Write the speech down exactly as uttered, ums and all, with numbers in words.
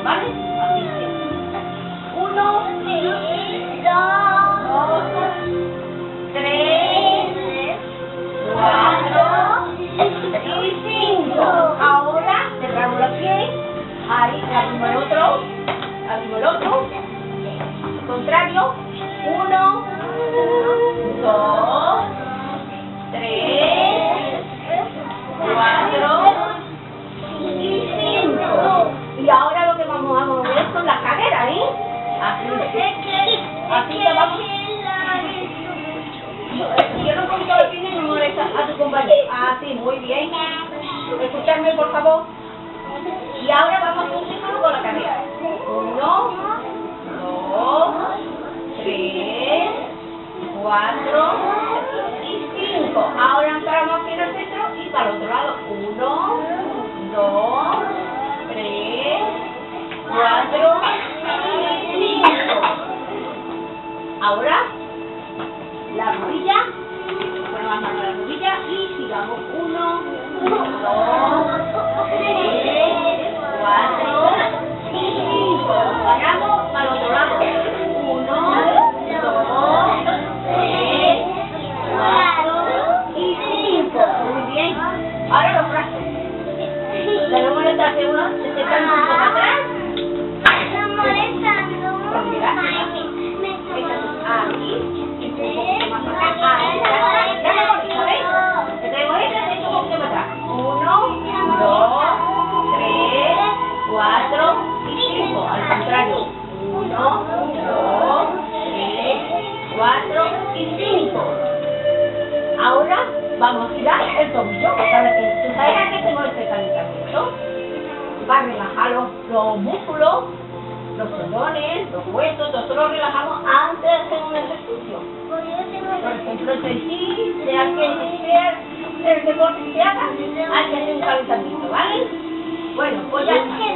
¿vale? Así que. Uno, dos, tres, cuatro y cinco. Ahora cerramos los pies. Ahí, abrimos el otro. Abrimos el otro. Contrario. Uno, dos, tres, cuatro y cinco. Y ahora lo que vamos a mover son las caderas, ¿eh? Así, así que vamos. Cierra un poquito los pies y no molestas a tu compañero. Así, muy bien. Escuchadme, por favor. Y ahora vamos a hacer un círculo con la cadera. Uno, dos, tres, cuatro y cinco. Ahora entramos aquí en el centro y para el otro lado. Uno, dos, tres, cuatro y cinco. Ahora la rodilla, ponemos las manos en la rodilla y sigamos. Uno, dos, tres, cuatro y cinco. Paramos para el otro lado. Uno, dos, tres, cuatro y cinco. Muy bien. Ahora los brazos. Debemos de estar uno, se están un poco atrás. Está molestando. Pues mira, aquí, un poco más para acá. Ahí, ya, ya me molesta, ¿veis? Que te molesta, esto un poquito más atrás. Uno, dos, tres, cuatro y cinco. Al contrario. Uno, dos, tres, cuatro y cinco. Ahora vamos a girar el tobillo. Para que tú sabes a qué se mueve este calentamiento. Va a relajar los, los músculos, los tendones, los huesos. Nosotros los relajamos antes de hacer un ejercicio. Por ejemplo, el ejercicio, sea que sea el deporte que haga, hay que hacer un calentamiento, ¿vale? Bueno, pues ya está.